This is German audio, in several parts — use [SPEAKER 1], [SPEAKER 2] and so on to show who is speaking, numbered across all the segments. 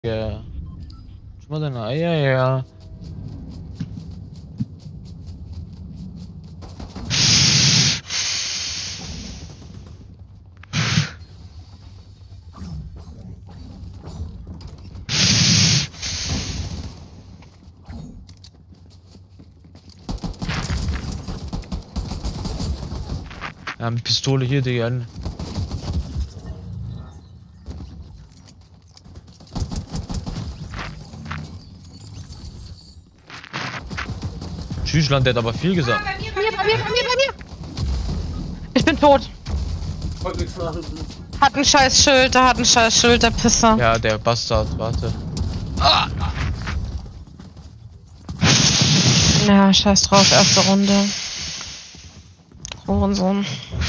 [SPEAKER 1] Ja. Schau mal deine Eier her. Ja, mit Pistole hier, Digga. Tschüssland, der hat aber viel gesagt.
[SPEAKER 2] Bei mir. Ich bin tot. Hat ein scheiß Schild, der Pisser.
[SPEAKER 1] Ja, der Bastard, warte. Ah!
[SPEAKER 2] Ja, scheiß drauf, erste Runde. Hurensohn.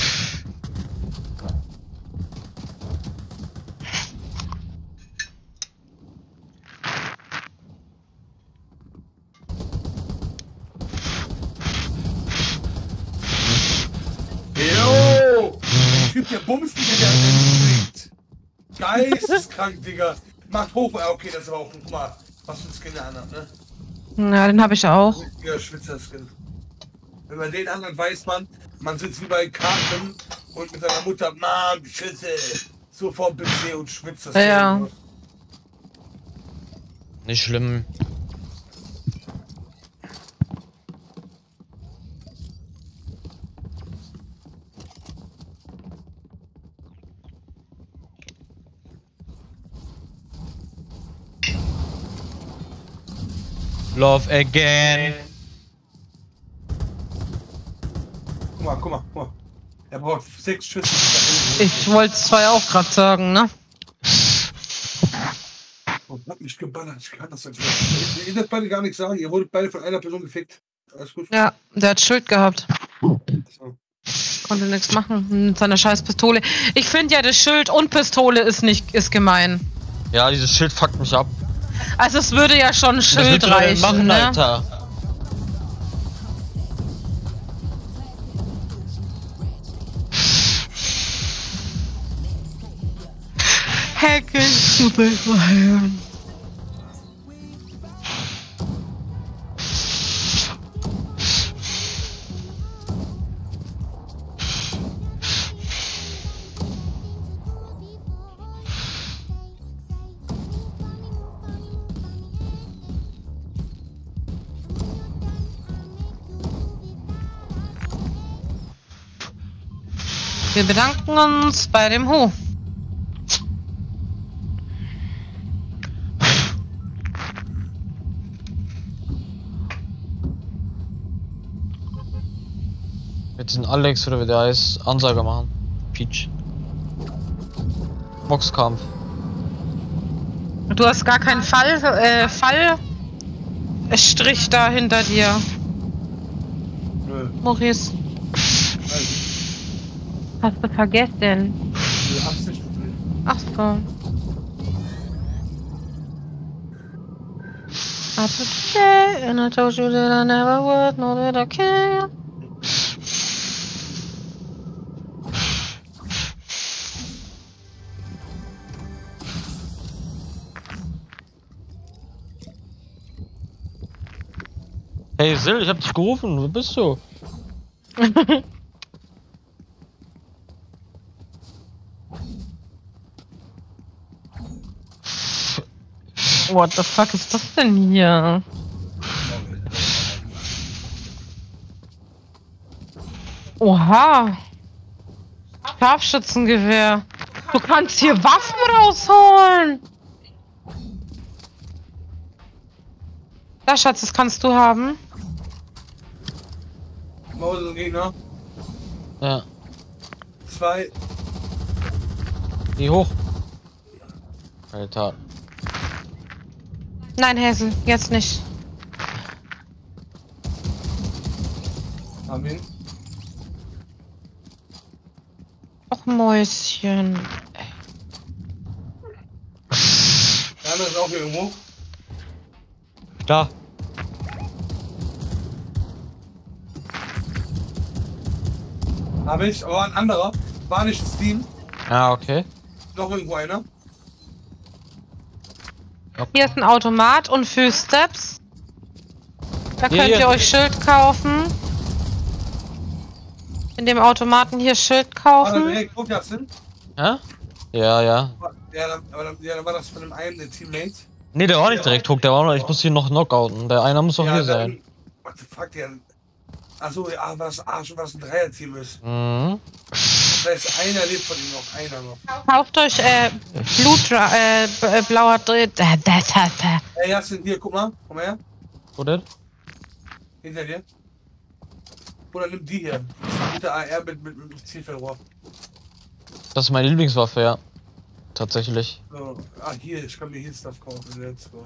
[SPEAKER 3] Yo! Der Typ, der bumst nicht, der springt. Geisteskrank, Digga. Macht hoch. Okay, das war auch, guck mal, was für ein Skin der anhat, ne?
[SPEAKER 2] Ja, den habe ich auch.
[SPEAKER 3] Ja, Schwitzer-Skin. Wenn man den anhat, weiß man, man sitzt wie bei Carmen und mit seiner Mutter, Mann, Schüsse, so vor dem PC und schwitzt das.
[SPEAKER 2] Ja.
[SPEAKER 1] Nicht schlimm. Love again.
[SPEAKER 3] Guck mal. Er braucht 6 Schüsse.
[SPEAKER 2] Ich wollte es zwar auch gerade sagen, ne?
[SPEAKER 3] Oh, hat mich geballert, ich kann das nicht. Ihr dürft beide gar nichts sagen, ihr wurdet beide von einer Person gefickt. Alles gut?
[SPEAKER 2] Ja, der hat Schild gehabt.
[SPEAKER 3] So.
[SPEAKER 2] Konnte nichts machen mit seiner scheiß Pistole. Ich finde ja, das Schild und Pistole ist gemein.
[SPEAKER 1] Ja, dieses Schild fuckt mich ab.
[SPEAKER 2] Also es würde ja schon ein
[SPEAKER 1] Was
[SPEAKER 2] Schild
[SPEAKER 1] willst du denn
[SPEAKER 2] reichen,
[SPEAKER 1] machen,
[SPEAKER 2] ne?
[SPEAKER 1] Alter?
[SPEAKER 2] Hacken zu befreien. Wir bedanken uns bei dem Hu.
[SPEAKER 1] Mit diesem Alex oder wie der heißt, Ansage machen. Peach. Boxkampf.
[SPEAKER 2] Du hast gar keinen Fallstrich da hinter dir,
[SPEAKER 3] Nö.
[SPEAKER 2] Maurice. Hast du vergessen?
[SPEAKER 3] Nö, hab's nicht gedreht.
[SPEAKER 2] Ach so. I took the day and I told you that I never would, know that I can.
[SPEAKER 1] Hey Sil, ich hab dich gerufen, wo bist du?
[SPEAKER 2] What the fuck ist das denn hier? Oha! Scharfschützengewehr. Du kannst hier Waffen rausholen! Da, Schatz, das kannst du haben.
[SPEAKER 3] Maus und Gegner.
[SPEAKER 1] Ja.
[SPEAKER 3] 2.
[SPEAKER 1] Geh hoch. Alter.
[SPEAKER 2] Nein, Hazel, jetzt nicht.
[SPEAKER 3] Amen.
[SPEAKER 2] Och, Mäuschen.
[SPEAKER 3] Der andere ist auch hier irgendwo.
[SPEAKER 1] Da.
[SPEAKER 3] Hab ich, aber ein anderer. War nicht das Team.
[SPEAKER 1] Ja, okay.
[SPEAKER 3] Noch irgendwo einer.
[SPEAKER 1] Okay.
[SPEAKER 2] Hier ist ein Automat und Fußsteps. Da könnt
[SPEAKER 1] Hier.
[SPEAKER 2] ihr euch Schild kaufen. In dem Automaten hier Schild
[SPEAKER 3] War da
[SPEAKER 2] kaufen.
[SPEAKER 3] direkt Druckjagd?
[SPEAKER 1] Ja? Ja, ja.
[SPEAKER 3] Ja, dann war das von dem einen Teammate.
[SPEAKER 1] Nee, der war nicht direkt hoch, der war noch, ich muss hier noch knockouten. Der einer muss doch hier sein.
[SPEAKER 3] What the fuck, der. Achso, ja, was ein Dreierteam ist.
[SPEAKER 1] Mhm.
[SPEAKER 3] Das heißt, einer lebt von ihm noch, einer noch.
[SPEAKER 2] Kauft euch blauer Dreh.
[SPEAKER 3] Ey, Jasin, hier, guck mal, komm mal her.
[SPEAKER 1] Wo denn?
[SPEAKER 3] Hinter dir. Oder nimm die hier. Mit der AR mit Zielfernrohr.
[SPEAKER 1] Das ist meine Lieblingswaffe, ja. Tatsächlich.
[SPEAKER 3] So. Ah, hier, ich kann mir hier Stuff kaufen. Let's go.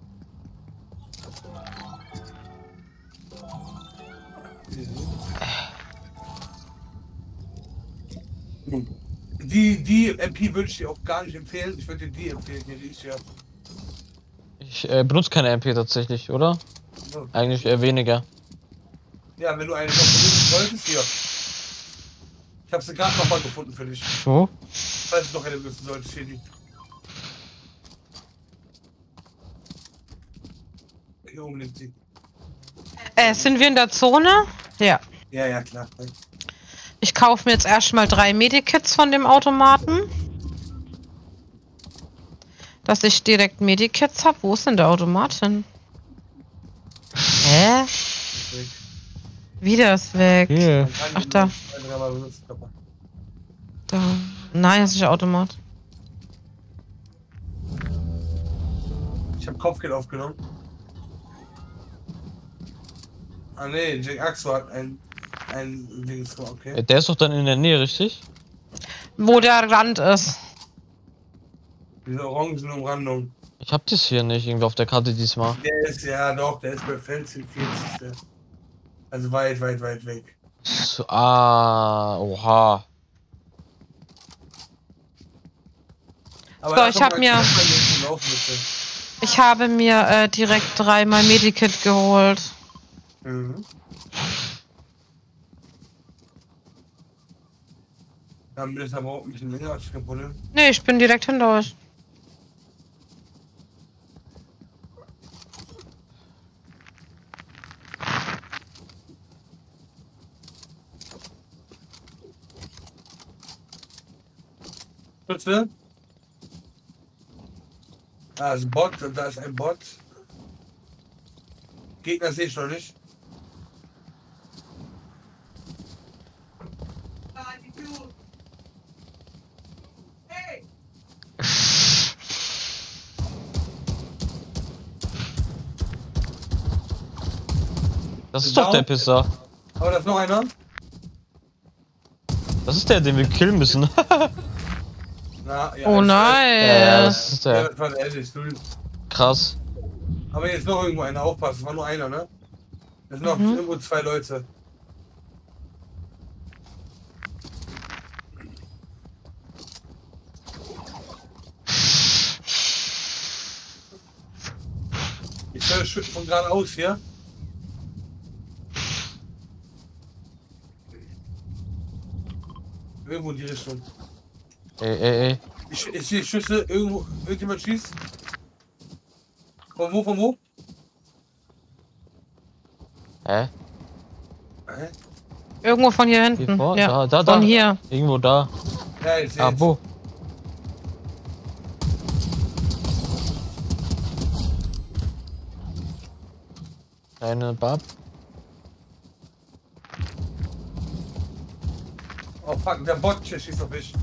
[SPEAKER 3] Die MP würde ich dir auch gar nicht empfehlen. Ich würde dir die empfehlen, hier, die ich hier habe.
[SPEAKER 1] Ich benutze keine MP tatsächlich, oder?
[SPEAKER 3] So.
[SPEAKER 1] Eigentlich eher weniger.
[SPEAKER 3] Ja, wenn du eine noch benutzen solltest, hier. Ich habe sie gerade nochmal gefunden für dich.
[SPEAKER 1] Wo?
[SPEAKER 3] Falls du noch eine benutzen solltest, hier die. Hier oben liegt sie.
[SPEAKER 2] Sind wir in der Zone? Ja.
[SPEAKER 3] Ja, ja, klar.
[SPEAKER 2] Ich kaufe mir jetzt erstmal 3 Medikits von dem Automaten. Dass ich direkt Medikits habe. Wo ist denn der Automat hin? Hä? Wieder ist weg.
[SPEAKER 1] Hier.
[SPEAKER 2] Ach, da. Da. Nein, das ist der Automat.
[SPEAKER 3] Ich habe Kopfgeld aufgenommen. Ah ne, Jack Axo hat ein Ding, okay.
[SPEAKER 1] Der ist doch dann in der Nähe, richtig?
[SPEAKER 2] Wo der Rand ist.
[SPEAKER 3] Diese Orangenumrandung.
[SPEAKER 1] Ich hab das hier nicht irgendwie auf der Karte diesmal.
[SPEAKER 3] Der ist, ja doch, der ist bei Fencing 40. Also weit weg.
[SPEAKER 1] So, oha.
[SPEAKER 3] Aber
[SPEAKER 2] So,
[SPEAKER 3] lass
[SPEAKER 2] ich
[SPEAKER 3] doch
[SPEAKER 2] hab
[SPEAKER 3] mal
[SPEAKER 2] mir-
[SPEAKER 3] laufen, bitte.
[SPEAKER 2] Ich habe mir direkt 3 mal Medikit geholt.
[SPEAKER 3] Mhm. Dann ist aber auch ein bisschen länger, als kein Problem.
[SPEAKER 2] Nee, ich bin direkt hinter euch.
[SPEAKER 3] Bitte? Da ist ein Bot, da ist ein Bot. Gegner sehe ich noch nicht.
[SPEAKER 1] Das ist doch der Pisser.
[SPEAKER 3] Aber da ist noch einer.
[SPEAKER 1] Das ist der, den wir killen müssen.
[SPEAKER 3] Na, ja,
[SPEAKER 2] Oh nein.
[SPEAKER 1] Ja, das ist
[SPEAKER 3] Ja,
[SPEAKER 1] der.
[SPEAKER 3] das war der älteste.
[SPEAKER 1] Krass.
[SPEAKER 3] Aber jetzt noch irgendwo einer, aufpassen, es war nur einer, ne? Es sind noch
[SPEAKER 2] Mhm.
[SPEAKER 3] irgendwo 2 Leute. Ich höre Schütten von geradeaus hier. Irgendwo in die Richtung.
[SPEAKER 1] Ey.
[SPEAKER 3] Ich sehe Schüsse, irgendjemand schießt. Von wo?
[SPEAKER 1] Hä?
[SPEAKER 3] Hä?
[SPEAKER 2] Irgendwo von hier
[SPEAKER 1] Hier
[SPEAKER 2] hinten.
[SPEAKER 1] vor?
[SPEAKER 2] Ja,
[SPEAKER 1] Da.
[SPEAKER 2] von hier.
[SPEAKER 1] Irgendwo da.
[SPEAKER 3] Ja, ich sehe
[SPEAKER 1] Ah, wo? Kleine Bab.
[SPEAKER 3] Oh fuck, der Bot schießt auf mich.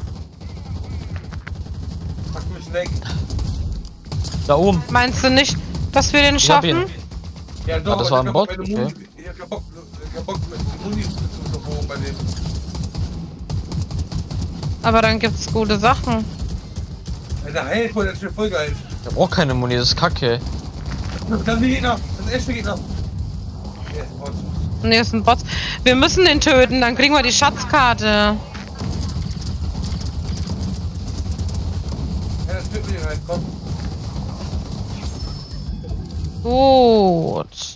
[SPEAKER 3] Fuck, wir müssen weg.
[SPEAKER 1] Da oben.
[SPEAKER 2] Meinst du nicht, dass wir den
[SPEAKER 1] Ich hab
[SPEAKER 2] schaffen?
[SPEAKER 1] ihn.
[SPEAKER 3] Ja, doch,
[SPEAKER 1] das
[SPEAKER 3] aber
[SPEAKER 1] war
[SPEAKER 3] ich
[SPEAKER 1] ein
[SPEAKER 3] hab
[SPEAKER 1] Bot?
[SPEAKER 3] keinen Bock,
[SPEAKER 1] Okay.
[SPEAKER 3] Ich hab keinen Bock mit Muni zu verfolgen bei dem.
[SPEAKER 2] Aber dann gibt's gute Sachen.
[SPEAKER 3] Alter, hey, das ist mir voll geil.
[SPEAKER 1] Ich hab auch keine Muni, das ist kacke.
[SPEAKER 3] Das ist ein Gegner, das ist echt ein Gegner. Ja, Bot.
[SPEAKER 2] Nee, ist ein Bot. Wir müssen den töten, dann kriegen wir die Schatzkarte.
[SPEAKER 3] Ja, das wird mir halt, komm.
[SPEAKER 2] Gut.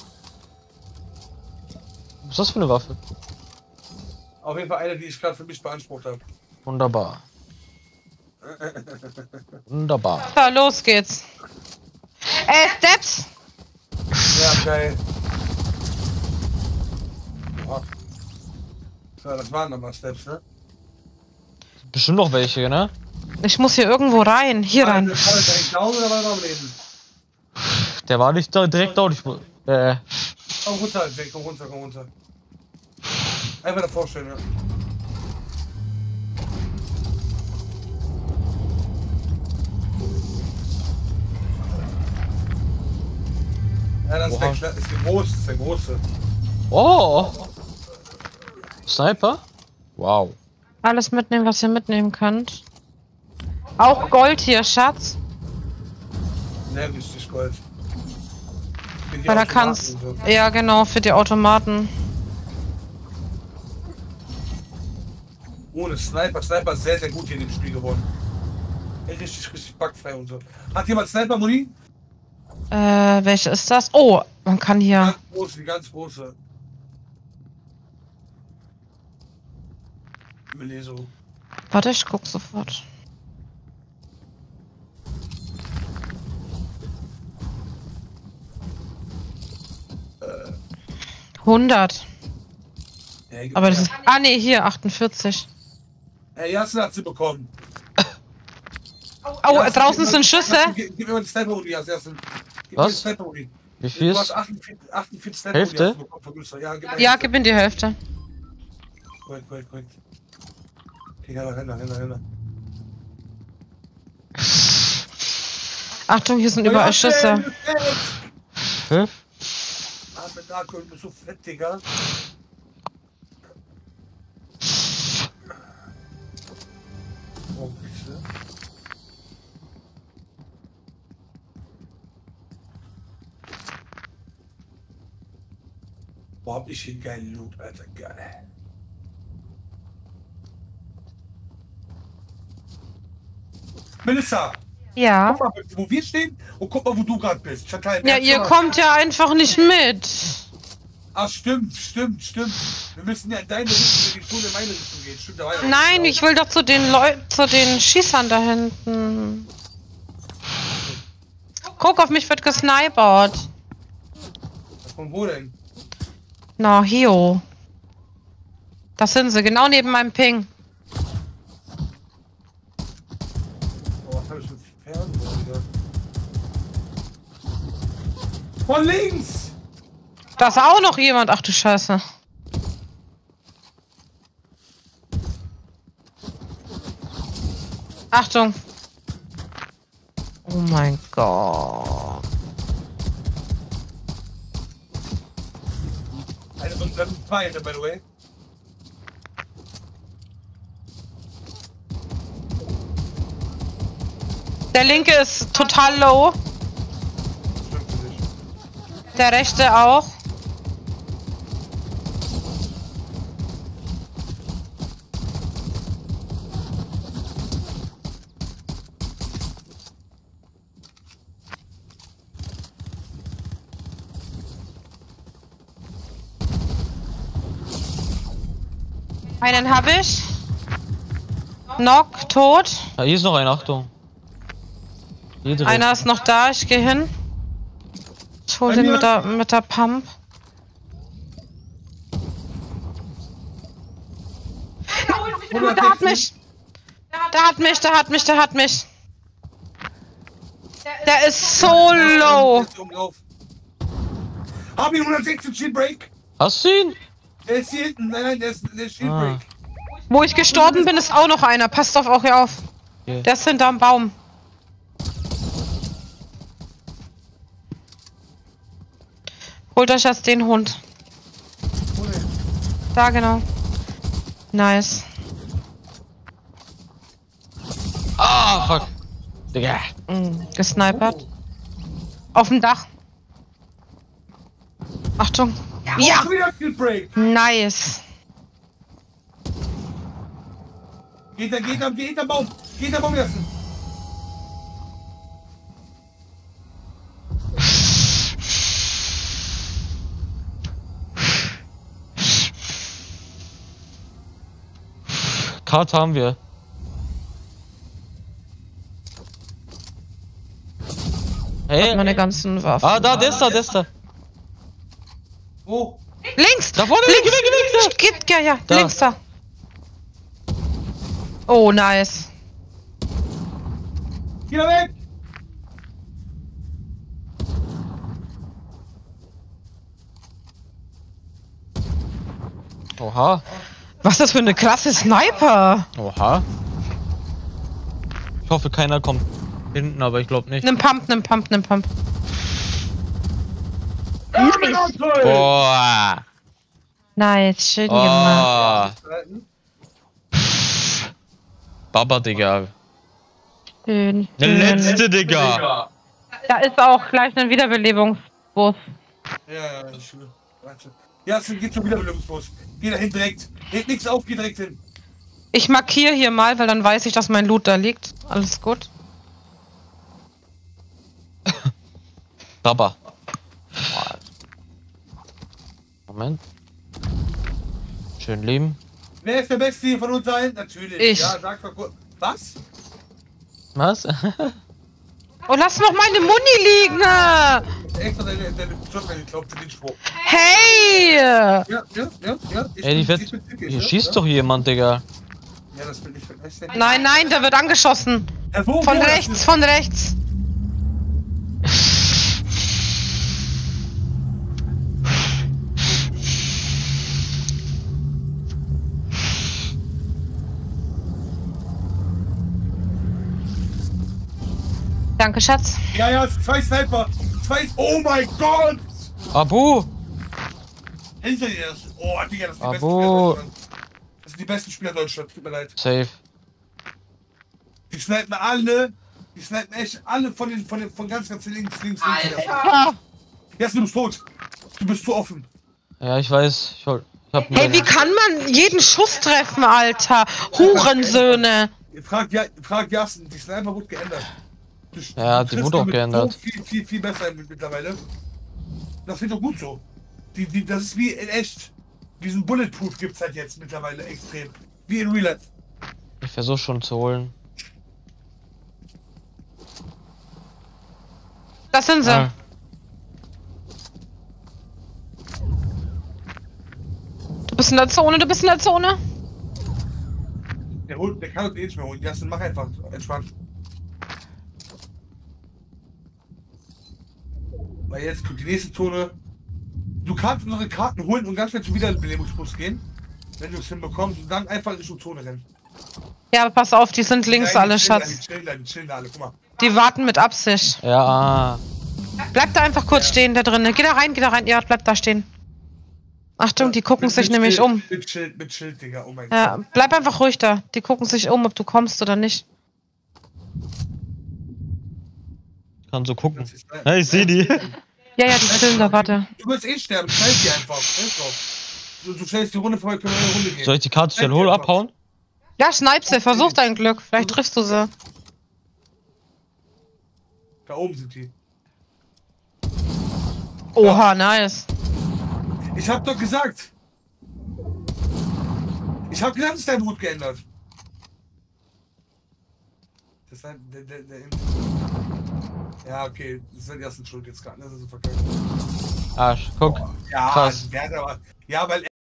[SPEAKER 1] Was ist das für eine Waffe?
[SPEAKER 3] Auf jeden Fall eine, die ich gerade für mich beansprucht habe.
[SPEAKER 1] Wunderbar. Wunderbar.
[SPEAKER 2] So, los geht's. Steps!
[SPEAKER 3] Ja, geil. Oh. So, das waren nochmal Steps, ne?
[SPEAKER 1] Bestimmt noch welche, ne?
[SPEAKER 2] Ich muss hier irgendwo rein. Hier
[SPEAKER 3] War
[SPEAKER 2] rein.
[SPEAKER 3] der direkt down oder war er noch am Leben?
[SPEAKER 1] Der war nicht da direkt dort.
[SPEAKER 3] Komm runter, Jake, komm runter, komm runter. Einfach davor stellen, ja. Ja, das ist
[SPEAKER 1] Oha.
[SPEAKER 3] der große, das ist der große.
[SPEAKER 1] Oh! Sniper? Wow.
[SPEAKER 2] Alles mitnehmen, was ihr mitnehmen könnt. Auch Gold hier, Schatz.
[SPEAKER 3] Ne, richtig Gold. Für die
[SPEAKER 2] Weil da
[SPEAKER 3] Automaten
[SPEAKER 2] kannst.
[SPEAKER 3] und so.
[SPEAKER 2] Ja, genau, für die Automaten.
[SPEAKER 3] Ohne Sniper. Sniper ist sehr, sehr gut hier in dem Spiel geworden. Ey, richtig, richtig bugfrei und so. Hat jemand Sniper-Muni?
[SPEAKER 2] Welche ist das? Oh, man kann hier.
[SPEAKER 3] Ganz große, die ganz große. Meleso.
[SPEAKER 2] Warte, ich guck sofort.
[SPEAKER 3] Äh.
[SPEAKER 2] 100.
[SPEAKER 3] Ja,
[SPEAKER 2] Aber das ist. Ah, nee, hier, 48.
[SPEAKER 3] Hey, Jassen hat sie bekommen.
[SPEAKER 2] Oh,
[SPEAKER 3] Jassen,
[SPEAKER 2] draußen
[SPEAKER 3] gib
[SPEAKER 2] sind
[SPEAKER 3] mir-
[SPEAKER 2] Schüsse.
[SPEAKER 3] Gib mir mal die Sniper-Muni, Jassen. Gib
[SPEAKER 1] Was?
[SPEAKER 3] mir die Sniper-Muni.
[SPEAKER 1] Wie viel
[SPEAKER 3] Du hast
[SPEAKER 1] ist?
[SPEAKER 3] 48 Sniper-Muni
[SPEAKER 1] Hälfte?
[SPEAKER 3] hast du bekommen von Güster. Ja, gib mir
[SPEAKER 2] Ja,
[SPEAKER 3] Hälfte.
[SPEAKER 2] gib ihm die Hälfte.
[SPEAKER 3] Korrekt. Okay, Renner.
[SPEAKER 2] Achtung, hier sind überall Schüsse.
[SPEAKER 1] Hä?
[SPEAKER 3] Arme Narko, du bist so fett, Digga. Oh, bitte. Boah, hab ich hier geilen Loot, Alter, geil. Melissa,
[SPEAKER 2] Ja.
[SPEAKER 3] guck mal, wo wir stehen und guck mal, wo du gerade bist. Chantal,
[SPEAKER 2] Ja, ihr kommt ja einfach nicht mit.
[SPEAKER 3] Ah, stimmt. Wir müssen ja in deine Richtung, wenn die Zone in meine Richtung geht. Stimmt, da war ja was.
[SPEAKER 2] Nein, ich will doch zu den Leuten, zu den Schießern da hinten. Guck, auf mich wird gesnipert.
[SPEAKER 3] Von wo denn?
[SPEAKER 2] Na, hier. Das sind sie, genau neben meinem Ping.
[SPEAKER 3] Oh, was hab ich mit Fernseher wieder? Von links!
[SPEAKER 2] Da ist auch noch jemand. Ach du Scheiße. Achtung. Oh mein Gott.
[SPEAKER 3] Also, das sind zwei, by the way.
[SPEAKER 2] Der linke ist total low.
[SPEAKER 3] Stimmt für dich.
[SPEAKER 2] Der rechte auch. Einen habe ich. Knock, tot.
[SPEAKER 1] Ja, hier ist noch ein, Achtung. Hier drin.
[SPEAKER 2] Einer ist noch da, ich gehe hin. Ich hol
[SPEAKER 3] Bei
[SPEAKER 2] den
[SPEAKER 3] mir.
[SPEAKER 2] mit der Pump. Der hat mich! Der hat mich! Der ist so low!
[SPEAKER 3] Hab ihn 116 Shield Break!
[SPEAKER 1] Hast du ihn?
[SPEAKER 3] Der ist hier hinten, nein, der ist Shield Break.
[SPEAKER 2] Wo ich gestorben bin, ist auch noch einer. Passt auf hier auf.
[SPEAKER 1] Okay.
[SPEAKER 2] Der ist hinterm Baum. Holt euch jetzt den Hund. Da genau. Nice.
[SPEAKER 1] Ah, fuck. Digga.
[SPEAKER 2] Gesnipert. Auf dem Dach. Achtung. Ja!
[SPEAKER 3] Auch wieder Shield Break!
[SPEAKER 2] Nice.
[SPEAKER 3] Geht am Baum! Geht am Baum lassen!
[SPEAKER 1] Karte haben wir. Hey.
[SPEAKER 2] Hat meine ganzen Waffen.
[SPEAKER 1] Ah, da, der ist da, der ist da.
[SPEAKER 3] Wo?
[SPEAKER 2] Links!
[SPEAKER 1] Da vorne, links.
[SPEAKER 2] Geht, ja,
[SPEAKER 1] Da.
[SPEAKER 2] links da. Oh, nice.
[SPEAKER 3] Geh da weg!
[SPEAKER 1] Oha.
[SPEAKER 2] Was ist das für eine klasse Sniper?
[SPEAKER 1] Oha. Ich hoffe, keiner kommt hinten, aber ich glaube nicht.
[SPEAKER 2] Nimm Pump.
[SPEAKER 1] Boah.
[SPEAKER 2] Nice, schön gemacht.
[SPEAKER 1] Oh. Baba, Digga.
[SPEAKER 2] Schön.
[SPEAKER 1] Der letzte, Digga.
[SPEAKER 2] Da ist auch gleich ein Wiederbelebungsbus.
[SPEAKER 3] Ja, ich schwöre. Warte. Ja, es geht zum Wiederbelebungsbus. Geh dahin direkt. Leg nichts auf, geh direkt hin.
[SPEAKER 2] Ich markiere hier mal, weil dann weiß ich, dass mein Loot da liegt. Alles gut.
[SPEAKER 1] Baba. Moment. Schön leben.
[SPEAKER 3] Wer ist der Beste hier von uns allen? Natürlich.
[SPEAKER 2] Ich.
[SPEAKER 3] Ja, sag mal kurz. Was?
[SPEAKER 1] Was?
[SPEAKER 2] Oh, lass noch meine Muni liegen!
[SPEAKER 3] Extra deine Shotgun geklaut für den Spruch.
[SPEAKER 2] Hey!
[SPEAKER 3] Ja. Ich
[SPEAKER 1] Ey, hier schießt doch jemand, Digga.
[SPEAKER 3] Ja, das will ich vergessen.
[SPEAKER 2] Nein, da wird angeschossen.
[SPEAKER 3] Wo?
[SPEAKER 2] Von rechts. Danke, Schatz.
[SPEAKER 3] Ja, es sind 2 Sniper. 2. Oh mein Gott!
[SPEAKER 1] Abu!
[SPEAKER 3] Hinter dir das. Oh, Digga, das sind die besten
[SPEAKER 1] Abu.
[SPEAKER 3] Spieler Deutschland. Das sind die besten Spieler Deutschland. Tut mir leid.
[SPEAKER 1] Safe.
[SPEAKER 3] Die snipen alle. Die snipen echt alle von ganz links.
[SPEAKER 2] Alter.
[SPEAKER 3] Jetzt, du bist tot. Du bist zu offen.
[SPEAKER 1] Ja, ich weiß. Ich hab
[SPEAKER 2] Hey, wie kann man jeden Schuss treffen, Alter? Hurensöhne.
[SPEAKER 3] Frag Jassen, die Sniper wurde geändert.
[SPEAKER 1] Ja, die wurde auch geändert.
[SPEAKER 3] So viel besser mittlerweile. Das wird doch gut so. Das ist wie in echt. Diesen Bulletproof gibt's halt jetzt mittlerweile extrem. Wie in Real Life.
[SPEAKER 1] Ich versuche schon zu holen.
[SPEAKER 2] Das sind sie.
[SPEAKER 1] Ah.
[SPEAKER 2] Du bist in der Zone.
[SPEAKER 3] Der kann uns eh nicht mehr holen. Jassen, mach einfach. Entspannt. Weil jetzt kommt die nächste Zone. Du kannst unsere Karten holen und ganz schnell zum Wiederbelebungsbus gehen. Wenn du es hinbekommst und dann einfach in die Zone rennen.
[SPEAKER 2] Ja, aber pass auf, die sind links
[SPEAKER 3] Ja,
[SPEAKER 2] alle, Schatz.
[SPEAKER 3] Die chillen da alle, guck mal.
[SPEAKER 2] Die warten mit Absicht.
[SPEAKER 1] Ja.
[SPEAKER 2] Bleib da einfach kurz stehen, da drinnen. Geh da rein. Ja, bleib da stehen. Achtung, die gucken sich nämlich
[SPEAKER 3] Schild,
[SPEAKER 2] um.
[SPEAKER 3] Mit Schild, Digga, oh mein
[SPEAKER 2] Ja,
[SPEAKER 3] Gott.
[SPEAKER 2] bleib einfach ruhig da. Die gucken sich um, ob du kommst oder nicht.
[SPEAKER 1] Kann so gucken.
[SPEAKER 3] Das ist-
[SPEAKER 1] Ja, ich sehe die.
[SPEAKER 2] Ja, die chillen da, warte.
[SPEAKER 3] Du wirst eh sterben, schneid die einfach. Scheiß drauf. Du stellst die Runde vorbei, können wir eine Runde gehen.
[SPEAKER 1] Soll ich die Karte schnell holen, abhauen?
[SPEAKER 2] Ja, schneid sie, versuch dein Glück. Vielleicht triffst du sie.
[SPEAKER 3] Da oben sind die.
[SPEAKER 2] Oha, nice.
[SPEAKER 3] Ich hab doch gesagt. Ich hab gesagt, es ist dein Hut geändert. Das ist der Ja, okay, das ist die erste Schuld jetzt gerade. Das ist so verkackt.
[SPEAKER 1] Arsch, guck.
[SPEAKER 3] Ja,
[SPEAKER 1] Krass.
[SPEAKER 3] der hat aber. Ja, weil